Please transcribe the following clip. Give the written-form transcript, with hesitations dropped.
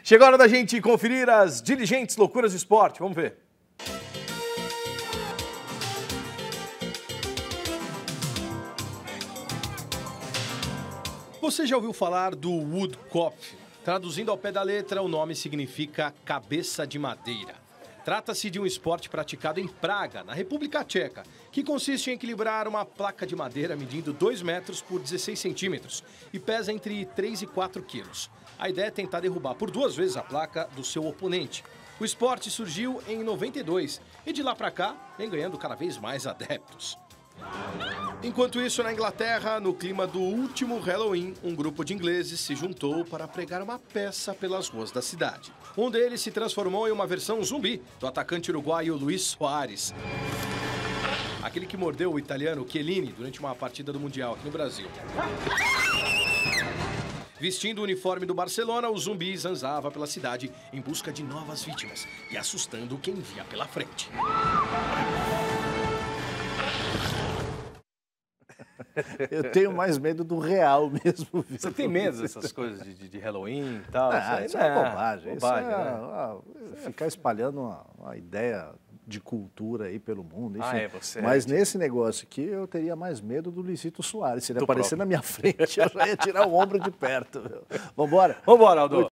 Chegou a hora da gente conferir as diligentes loucuras do esporte. Vamos ver. Você já ouviu falar do Woodcock? Traduzindo ao pé da letra, o nome significa cabeça de madeira. Trata-se de um esporte praticado em Praga, na República Tcheca, que consiste em equilibrar uma placa de madeira medindo 2 metros por 16 centímetros e pesa entre 3 e 4 quilos. A ideia é tentar derrubar por 2 vezes a placa do seu oponente. O esporte surgiu em 92 e de lá para cá vem ganhando cada vez mais adeptos. Enquanto isso, na Inglaterra, no clima do último Halloween, um grupo de ingleses se juntou para pregar uma peça pelas ruas da cidade. Um deles se transformou em uma versão zumbi do atacante uruguaio Luis Soares, aquele que mordeu o italiano Chiellini durante uma partida do Mundial aqui no Brasil. Vestindo o uniforme do Barcelona, o zumbi zanzava pela cidade em busca de novas vítimas e assustando quem via pela frente. Eu tenho mais medo do real mesmo. Viu? Você tem medo dessas coisas de Halloween e tal? Isso é bobagem. Bobagem, né? Ficar espalhando uma ideia de cultura aí pelo mundo. Enfim. Você Mas nesse negócio aqui eu teria mais medo do Luizito Soares. Se ele aparecer na minha frente, eu já ia tirar o ombro de perto. Vambora? Vambora, Aldo.